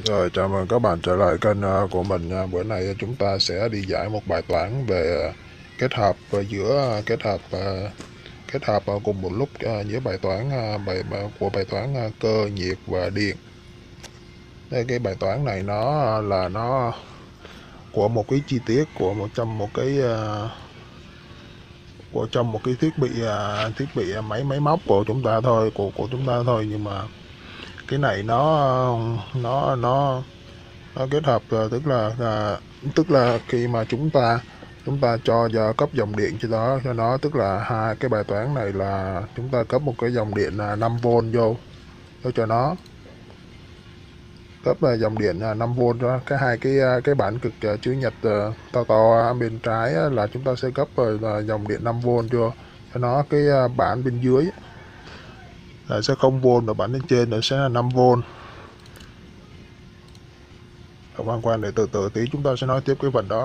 Rồi, chào mừng các bạn trở lại kênh của mình nha. Bữa nay chúng ta sẽ đi giải một bài toán về kết hợp kết hợp cùng một lúc giữa bài toán của bài toán cơ nhiệt và điện. Cái bài toán này nó của một cái chi tiết của trong một cái thiết bị máy máy móc của chúng ta thôi, của chúng ta thôi, nhưng mà cái này nó nó kết hợp tức là khi mà chúng ta cho cấp dòng điện cho nó, tức là hai cái bài toán này là chúng ta cấp một cái dòng điện 5V vô cho nó, cấp dòng điện 5V đó, cái hai cái bản cực chữ nhật to to bên trái là chúng ta sẽ cấp là dòng điện 5V vô cho nó. Cái bản bên dưới là sẽ 0V, và bản bên trên là sẽ là 5V. Quan để từ từ tí chúng ta sẽ nói tiếp cái phần đó.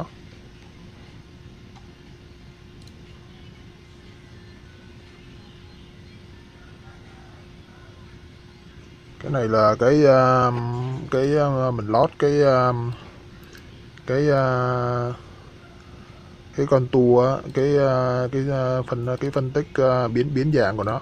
Cái này là mình lót cái cái con tua, cái phân tích biến biến dạng của nó,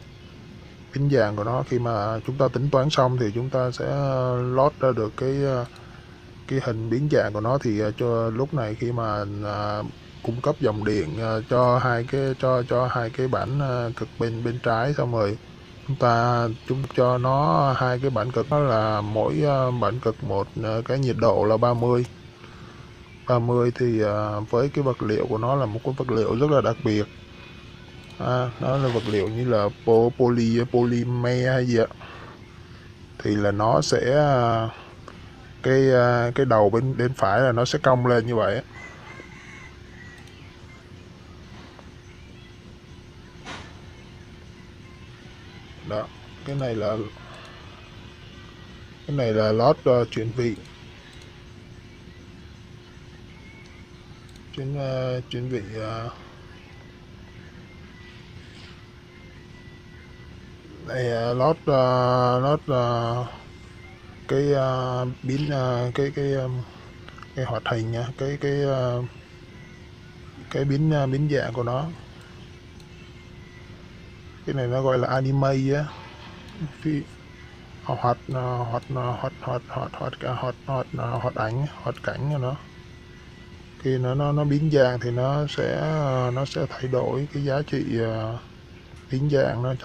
khi mà chúng ta tính toán xong thì chúng ta sẽ lót ra được cái hình biến dạng của nó. Thì cho lúc này khi mà cung cấp dòng điện cho hai cái bản cực bên bên trái, xong rồi chúng cho nó hai cái bản cực, đó là mỗi bản cực một cái nhiệt độ là 30. Thì với cái vật liệu của nó là một cái vật liệu rất là đặc biệt, nó là vật liệu như là polymer hay gì ạ. Thì là nó sẽ cái đầu bên bên phải là nó sẽ cong lên như vậy. Đó, cái này là lót chuyển vị, chuyển vị này, lót cái biến cái hoạt hình nha, cái biến dạng của nó. Cái này nó gọi là anime á, hoạt hoạt hoạt hoạt hoạt hoạt hoạt ảnh, hoạt cảnh của nó. Khi nó biến dạng thì nó sẽ thay đổi cái giá trị biến dạng nó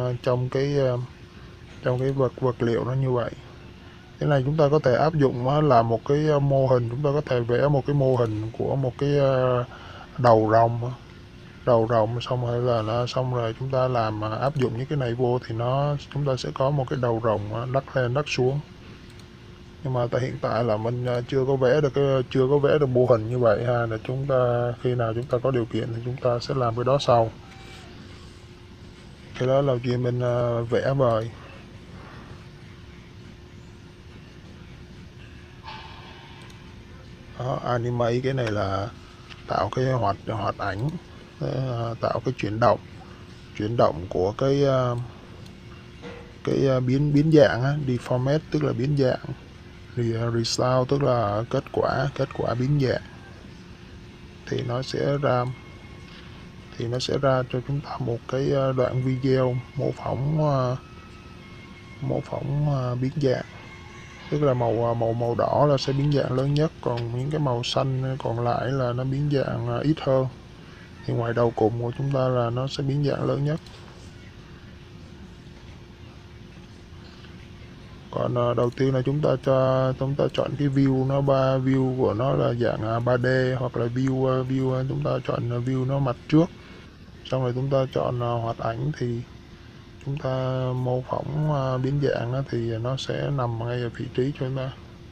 trong cái vật liệu nó như vậy. Cái này chúng ta có thể áp dụng là một cái mô hình, chúng ta có thể vẽ một cái mô hình của một cái đầu rồng xong xong rồi chúng ta làm áp dụng những cái này vô thì chúng ta sẽ có một cái đầu rồng đắp lên đắp xuống. Nhưng mà tại hiện tại là mình chưa có vẽ được mô hình như vậy ha, là chúng ta khi nào chúng ta có điều kiện thì chúng ta sẽ làm cái đó sau. Cái đó là chuyện mình vẽ vời. Đó, anime cái này là tạo cái hoạt ảnh, tạo cái chuyển động của cái biến dạng á, deformate tức là biến dạng, result tức là kết quả biến dạng. Thì nó sẽ ra cho chúng ta một cái đoạn video mô phỏng biến dạng. Tức là màu đỏ là sẽ biến dạng lớn nhất, còn những cái màu xanh còn lại là nó biến dạng ít hơn. Thì ngoài đầu cùng của chúng ta là nó sẽ biến dạng lớn nhất. Còn đầu tiên là chúng ta chọn cái view của nó là dạng 3D, hoặc là chúng ta chọn view nó mặt trước, xong rồi chúng ta chọn hoạt ảnh. Thì chúng ta mô phỏng biến dạng thì nó sẽ nằm ngay ở vị trí cho chúng ta.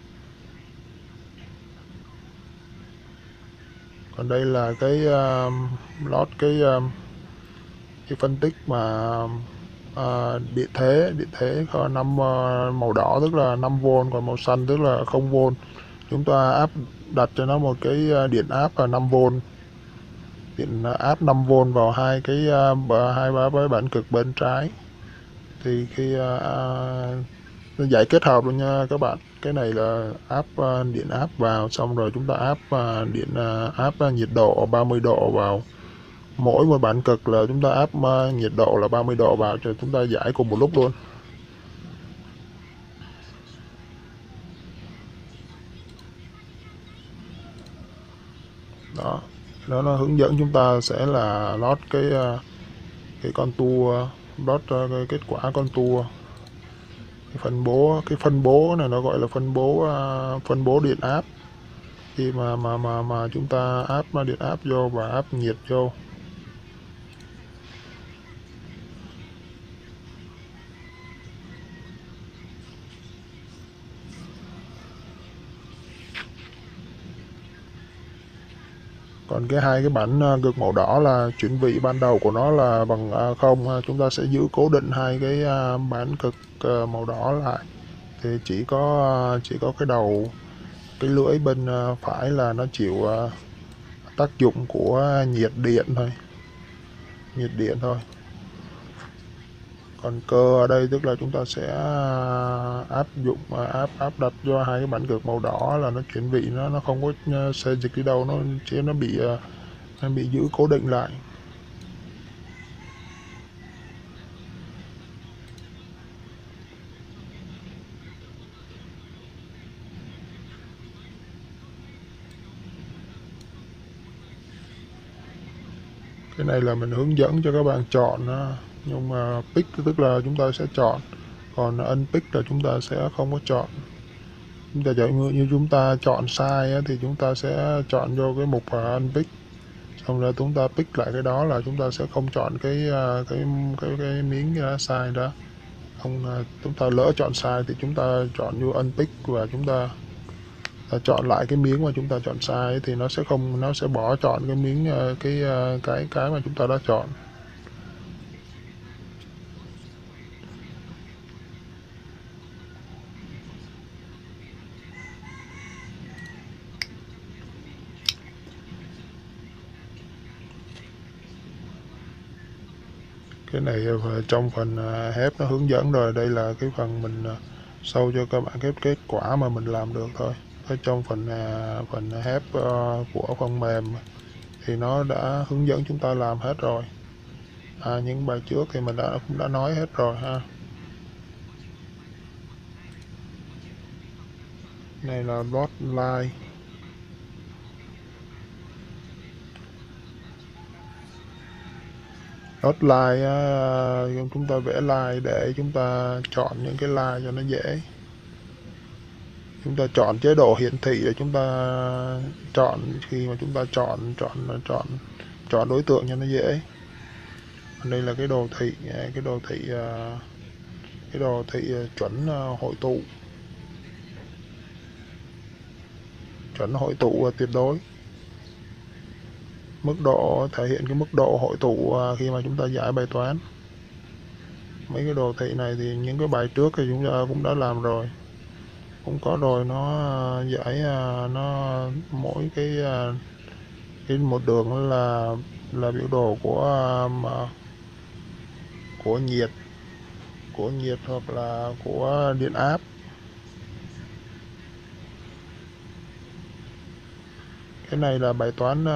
Còn đây là cái lót cái phân tích mà điện thế có màu đỏ tức là 5V, còn màu xanh tức là 0V. Chúng ta đặt cho nó một cái điện áp là 5V, điện áp 5V vào hai cái hai ba bản cực bên trái. Thì khi dạy kết hợp luôn nha các bạn. Cái này là áp điện áp vào, xong rồi chúng ta áp điện áp nhiệt độ 30 độ vào. Mỗi một bản cực là chúng ta áp nhiệt độ là 30 độ vào, cho chúng ta giải cùng một lúc luôn. Đó, nó hướng dẫn chúng ta sẽ là lót cái con tua, lót cái kết quả con tua. Cái phân bố này nó gọi là phân bố điện áp. Khi mà chúng ta áp điện áp vô và áp nhiệt vô. Còn hai cái bản cực màu đỏ là chuyển vị ban đầu của nó là bằng không. Chúng ta sẽ giữ cố định hai cái bản cực màu đỏ lại. Thì chỉ có cái đầu, cái lưỡi bên phải là nó chịu tác dụng của nhiệt điện thôi. Còn cơ ở đây tức là chúng ta sẽ áp dụng áp đặt cho hai cái bản cực màu đỏ là nó chuyển vị, nó không có xê dịch đi đâu, nó chỉ nó bị giữ cố định lại. Cái này là mình hướng dẫn cho các bạn chọn, nhưng mà pick tức là chúng ta sẽ chọn, còn unpick là chúng ta sẽ không có chọn. Chúng ta chọn như chúng ta chọn sai thì chúng ta sẽ chọn vô cái mục unpick, xong rồi chúng ta pick lại cái đó là chúng ta sẽ không chọn cái miếng sai đó. Không, chúng ta lỡ chọn sai thì chúng ta chọn vô unpick và chúng ta chọn lại cái miếng mà chúng ta chọn sai thì nó sẽ bỏ chọn cái miếng cái mà chúng ta đã chọn. Cái này trong phần hép nó hướng dẫn rồi, đây là cái phần mình show cho các bạn kết quả mà mình làm được thôi. Ở trong phần hép của phần mềm thì nó đã hướng dẫn chúng ta làm hết rồi. Những bài trước thì mình cũng đã nói hết rồi ha. Này là dot line. Dot line chúng ta vẽ line để chúng ta chọn những cái line cho nó dễ. Chúng ta chọn chế độ hiển thị để chúng ta chọn khi mà chúng ta chọn đối tượng cho nó dễ. Đây là cái đồ thị, chuẩn hội tụ tuyệt đối. Mức độ thể hiện cái mức độ hội tụ khi mà chúng ta giải bài toán. Mấy cái đồ thị này thì những cái bài trước thì chúng ta cũng đã làm rồi, cũng có rồi. Nó giải nó mỗi cái một đường là biểu đồ của nhiệt hoặc là của điện áp. Cái này là bài toán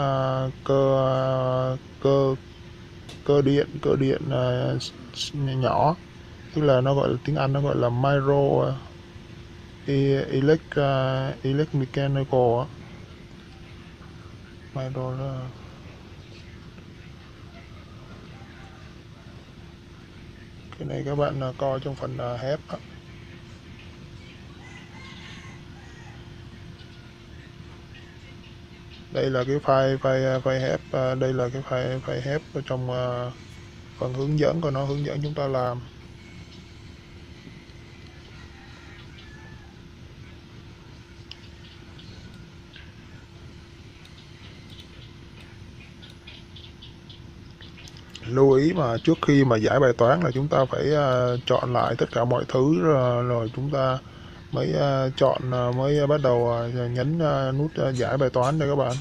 cơ điện nhỏ, tức là nó gọi là tiếng Anh nó gọi là micro electromechanical. Micro là cái này các bạn coi trong phần hép. Đây là cái file hép, đây là cái file hép ở trong phần hướng dẫn của nó, hướng dẫn chúng ta làm. Lưu ý mà trước khi mà giải bài toán là chúng ta phải chọn lại tất cả mọi thứ rồi chúng ta mới mới bắt đầu nhấn nút giải bài toán đây các bạn.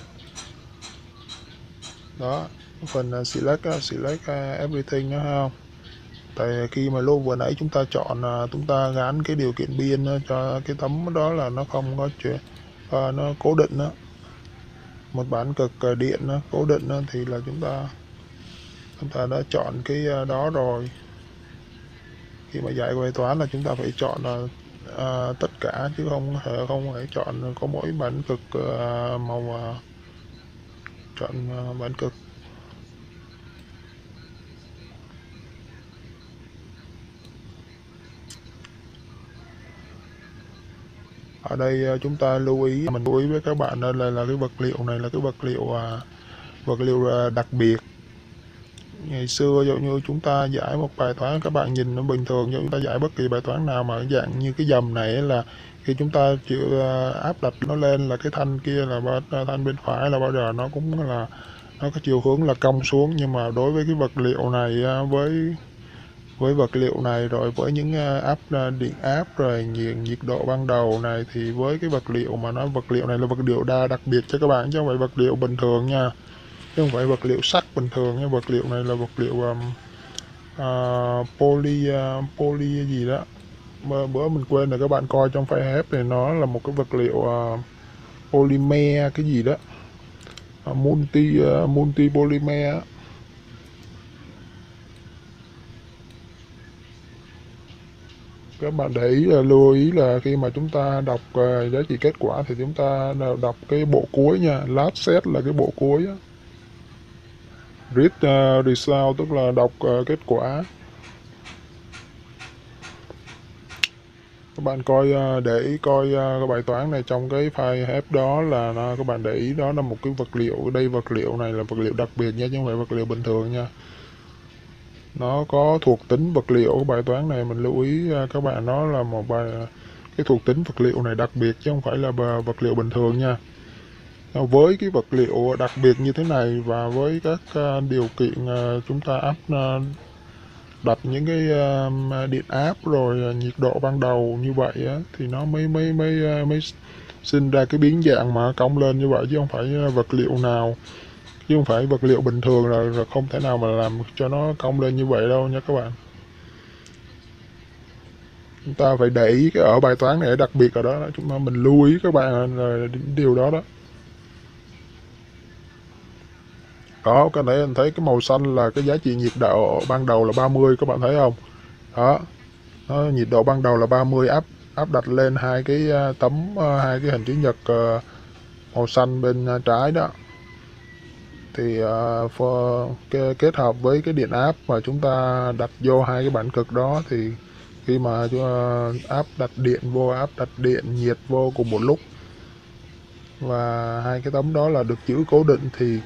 Đó, phần select everything đó không? Tại khi mà lúc vừa nãy chúng ta chọn chúng ta gắn cái điều kiện biên cho cái tấm đó là nó không có chuyện nó cố định đó. Một bản cực điện nó cố định đó, thì là chúng ta đã chọn cái đó rồi. Khi mà giải bài toán là chúng ta phải chọn tất cả, chứ không phải chọn có mỗi bản cực màu chọn bản cực. Ở đây chúng ta mình lưu ý với các bạn là cái vật liệu này là cái vật liệu đặc biệt. Ngày xưa dụ như chúng ta giải một bài toán, các bạn nhìn nó bình thường, dụ chúng ta giải bất kỳ bài toán nào mà dạng như cái dầm này là khi chúng ta chịu áp đặt nó lên là cái thanh kia là thanh bên phải là bao giờ nó cũng là nó có chiều hướng là cong xuống. Nhưng mà đối với cái vật liệu này với vật liệu này rồi với những điện áp rồi nhiệt độ ban đầu này, thì với cái vật liệu này là vật liệu đặc biệt cho các bạn, chứ không phải vật liệu bình thường nha, chứ không phải vật liệu sắt bình thường nha. Vật liệu này là vật liệu poly gì đó, bữa mình quên rồi, các bạn coi trong file hép này, nó là một cái vật liệu polymer cái gì đó, multi polymer. Các bạn để ý lưu ý là khi mà chúng ta đọc giá trị kết quả thì chúng ta đọc cái bộ cuối nha. Last set là cái bộ cuối á. Read result tức là đọc kết quả. Các bạn để ý coi cái bài toán này trong cái file hép đó là các bạn để ý đó là một cái vật liệu. Đây vật liệu này là vật liệu đặc biệt nha, chứ không phải vật liệu bình thường nha. Nó có thuộc tính vật liệu. Bài toán này mình lưu ý các bạn, nó là cái thuộc tính vật liệu này đặc biệt chứ không phải là vật liệu bình thường nha. Với cái vật liệu đặc biệt như thế này và với các điều kiện chúng ta đặt những cái điện áp rồi nhiệt độ ban đầu như vậy á, thì nó mới sinh ra cái biến dạng mà cong lên như vậy, chứ không phải vật liệu nào, chứ không phải vật liệu bình thường là không thể nào mà làm cho nó cong lên như vậy đâu nha các bạn. Chúng ta phải để ý ở bài toán này đặc biệt ở đó, mình lưu ý các bạn là điều đó đó. Đó, cái nãy anh thấy cái màu xanh là cái giá trị nhiệt độ ban đầu là 30, các bạn thấy không? Đó, nhiệt độ ban đầu là 30, áp đặt lên hai cái hai cái hình chữ nhật màu xanh bên trái đó. Thì kết hợp với cái điện áp mà chúng ta đặt vô hai cái bản cực đó, thì khi mà áp đặt điện nhiệt vô cùng một lúc và hai cái tấm đó là được giữ cố định, thì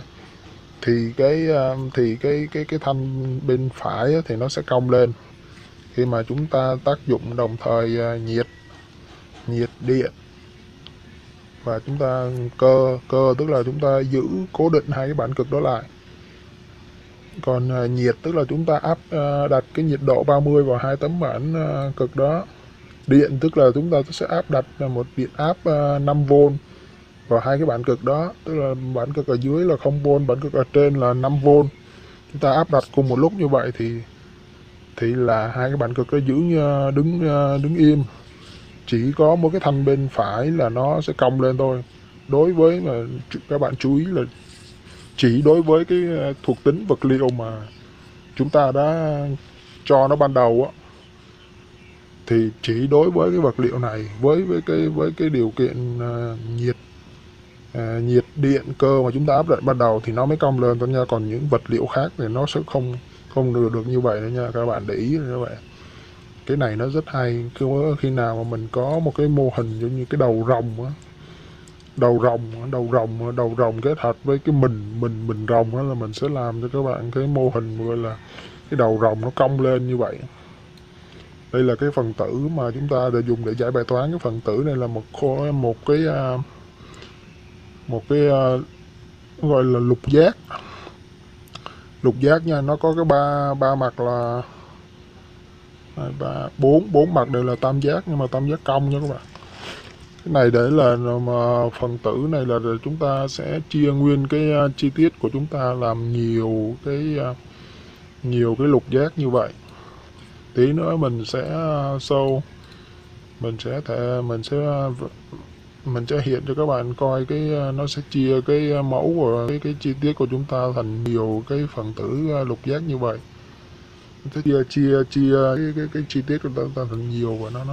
cái thanh bên phải thì nó sẽ cong lên. Khi mà chúng ta tác dụng đồng thời nhiệt điện và chúng ta cơ tức là chúng ta giữ cố định hai cái bản cực đó lại. Còn nhiệt tức là chúng ta đặt cái nhiệt độ 30 vào hai tấm bản cực đó. Điện tức là chúng ta sẽ áp đặt một điện áp 5V vào hai cái bản cực đó, tức là bản cực ở dưới là 0V, bản cực ở trên là 5V. Chúng ta áp đặt cùng một lúc như vậy thì là hai cái bản cực nó đứng im, chỉ có một cái thanh bên phải là nó sẽ cong lên thôi. Đối với mà các bạn chú ý là chỉ đối với cái thuộc tính vật liệu mà chúng ta đã cho nó ban đầu á, thì chỉ đối với cái vật liệu này với cái điều kiện nhiệt điện cơ mà chúng ta áp đặt ban đầu thì nó mới cong lên thôi nha. Còn những vật liệu khác thì nó sẽ không được như vậy nữa nha, các bạn để ý như vậy. Cái này nó rất hay. Khi nào mà mình có một cái mô hình giống như cái đầu rồng á, đầu rồng kết hợp với cái mình rồng đó, là mình sẽ làm cho các bạn cái mô hình gọi là cái đầu rồng nó cong lên như vậy. Đây là cái phần tử mà chúng ta để dùng để giải bài toán. Cái phần tử này là một cái gọi là lục giác nha. Nó có cái ba mặt là bốn mặt đều là tam giác, nhưng mà tam giác cong nha các bạn. Cái này để là mà phần tử này là chúng ta sẽ chia nguyên cái chi tiết của chúng ta làm nhiều cái lục giác như vậy. Tí nữa mình sẽ show, mình sẽ hiện cho các bạn coi cái nó sẽ chia cái mẫu của cái chi tiết của chúng ta thành nhiều cái phần tử lục giác như vậy. Nó sẽ chia cái chi tiết của chúng ta thành nhiều, và nó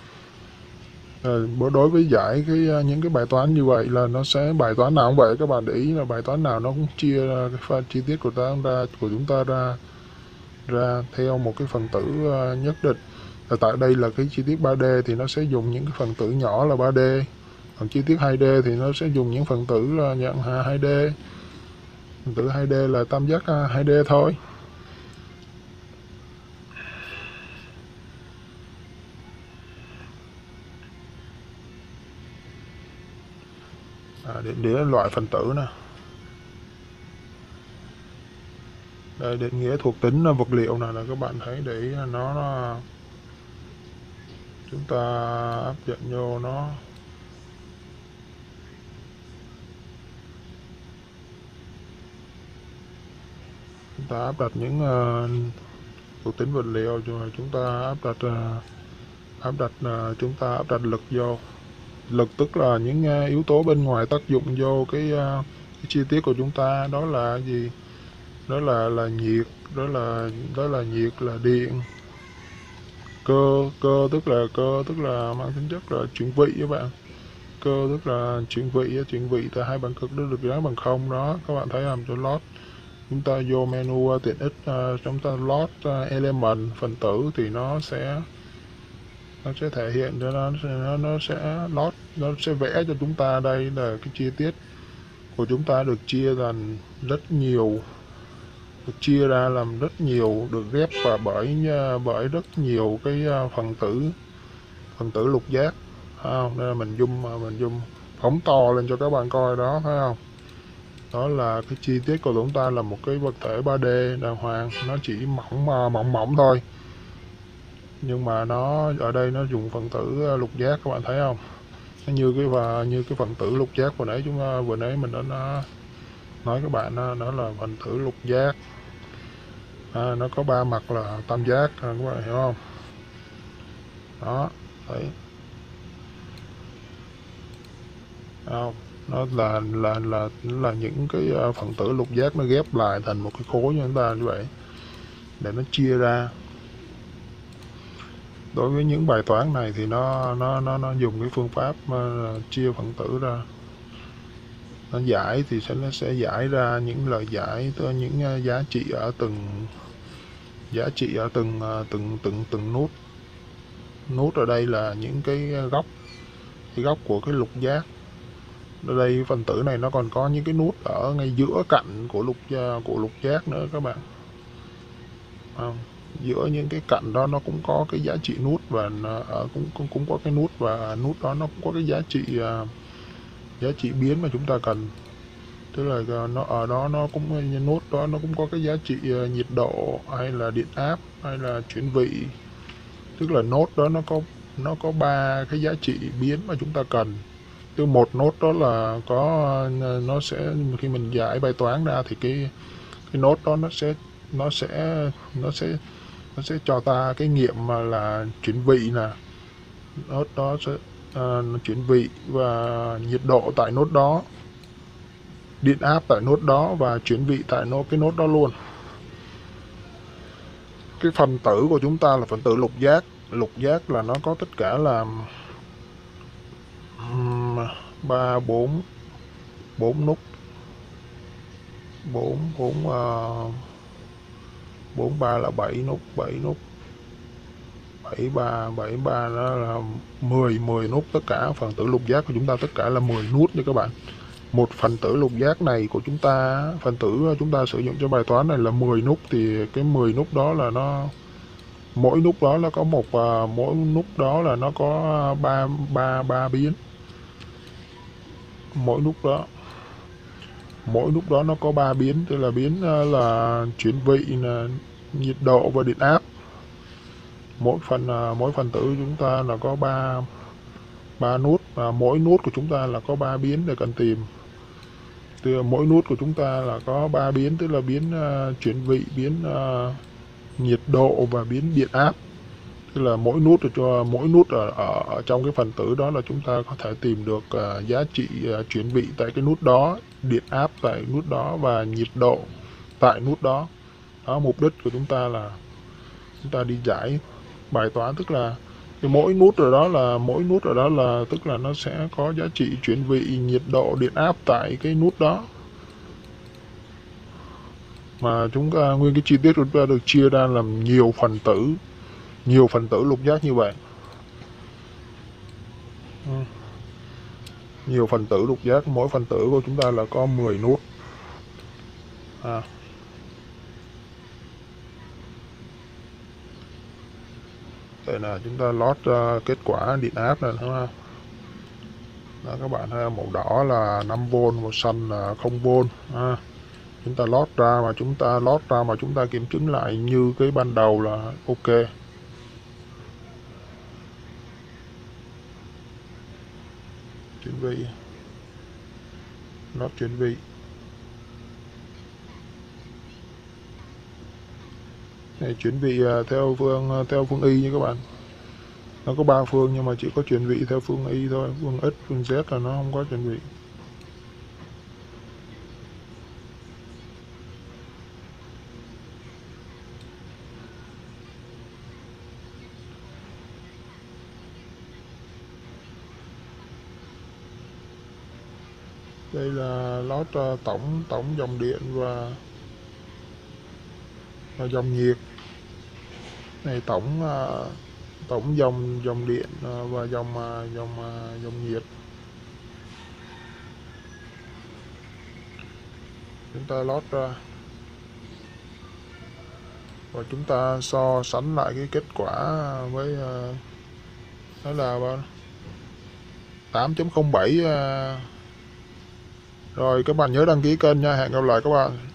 đối với giải những cái bài toán như vậy là nó sẽ, bài toán nào cũng vậy, các bạn để ý là bài toán nào nó cũng chia cái phần chi tiết của chúng ta ra theo một cái phần tử nhất định. Và tại đây là cái chi tiết 3D thì nó sẽ dùng những cái phần tử nhỏ là 3D, còn chi tiết 2D thì nó sẽ dùng những phần tử là dạng 2D, phần tử 2D là tam giác 2D thôi. Để loại phần tử nè. Đây, định nghĩa thuộc tính vật liệu này là các bạn thấy, để nó chúng ta áp dụng vô nó. Chúng ta áp đặt những thuộc tính vật liệu, rồi chúng ta chúng ta áp đặt lực vô. Lực tức là những yếu tố bên ngoài tác dụng vô cái chi tiết của chúng ta. Đó là gì? Đó là nhiệt, đó là nhiệt, là điện. Cơ tức là mang tính chất là chuyển vị các bạn. Cơ tức là chuyển vị từ hai bằng cực nó được gắn bằng không đó. Các bạn thấy làm cho load, chúng ta vô menu tiện ích, chúng ta load element phần tử thì nó sẽ thể hiện cho nó sẽ load, nó sẽ vẽ cho chúng ta. Đây là cái chi tiết của chúng ta được chia thành rất nhiều, được chia ra làm rất nhiều, được ghép và bởi rất nhiều cái phần tử lục giác. Không, đây là mình zoom phóng to lên cho các bạn coi đó, thấy không? Đó là cái chi tiết của chúng ta là một cái vật thể 3D đàng hoàng, nó chỉ mỏng thôi, nhưng mà nó ở đây nó dùng phần tử lục giác, các bạn thấy không? Nó như cái phần tử lục giác vừa nãy mình đã nói các bạn, nó là phần tử lục giác. Nó có 3 mặt là tam giác, các bạn hiểu không? Đó, đấy. Không, nó là những cái phần tử lục giác nó ghép lại thành một cái khối như chúng ta như vậy, để nó chia ra. Đối với những bài toán này thì nó dùng cái phương pháp chia phần tử ra. Nó giải thì nó sẽ giải ra những lời giải, những giá trị ở từng nút. Nút ở đây là những cái góc của cái lục giác. Ở đây phần tử này nó còn có những cái nút ở ngay giữa cạnh của lục giác nữa các bạn. Giữa những cái cạnh đó nó cũng có cái giá trị nút, và cũng có cái nút, và nút đó nó cũng có cái giá trị biến mà chúng ta cần. Tức là nó ở đó nó cũng, nút đó nó cũng có cái giá trị nhiệt độ, hay là điện áp, hay là chuyển vị. Tức là nốt đó nó có 3 cái giá trị biến mà chúng ta cần. Từ một nốt đó là nó sẽ, khi mình giải bài toán ra thì cái nốt đó nó sẽ cho ta cái nghiệm mà là chuyển vị nè. Nốt đó sẽ chuyển vị và nhiệt độ tại nốt đó, điện áp tại nốt đó, và chuyển vị tại cái nốt đó luôn. Cái phần tử của chúng ta là phần tử lục giác. Lục giác là nó có tất cả là 4 nút, 3 là 7 nút, 7 3 đó là 10 nút. Tất cả phần tử lục giác của chúng ta tất cả là 10 nút nha các bạn. Một phần tử lục giác này của chúng ta, phần tử chúng ta sử dụng cho bài toán này là 10 nút, thì cái 10 nút đó là mỗi nút đó nó có mỗi nút đó là nó có 3 biến. Mỗi nút đó nó có 3 biến, tức là biến là chuyển vị, là nhiệt độ và điện áp. Mỗi phần tử chúng ta là có 3 nút, và mỗi nút của chúng ta là có 3 biến để cần tìm. Mỗi nút của chúng ta là có 3 biến, tức là biến chuyển vị, biến nhiệt độ và biến điện áp. Tức là mỗi nút ở trong cái phần tử đó là chúng ta có thể tìm được giá trị chuyển vị tại cái nút đó, điện áp tại nút đó và nhiệt độ tại nút đó. Đó, mục đích của chúng ta là chúng ta đi giải bài toán, tức là cái mỗi nút ở đó là tức là nó sẽ có giá trị chuyển vị, nhiệt độ, điện áp tại cái nút đó. Mà chúng ta nguyên cái chi tiết của chúng ta được chia ra làm nhiều phần tử lục giác như vậy. Nhiều phần tử lục giác, mỗi phần tử của chúng ta là có 10 nút. Đây là chúng ta lót kết quả điện áp này, đúng không? Đó, các bạn thấy màu đỏ là 5V, màu xanh là 0V. Chúng ta lót ra mà chúng ta kiểm chứng lại như cái ban đầu là ok. Chuyển vị, lót chuyển vị. Này, chuyển vị theo phương y nha các bạn. Nó có 3 phương nhưng mà chỉ có chuyển vị theo phương y thôi, phương X, phương Z là nó không có chuyển vị. Đây là lót tổng dòng điện và dòng nhiệt. Này tổng dòng điện và dòng nhiệt. Chúng ta lót ra và chúng ta so sánh lại cái kết quả với đó là 8.07. Rồi các bạn nhớ đăng ký kênh nha, hẹn gặp lại các bạn.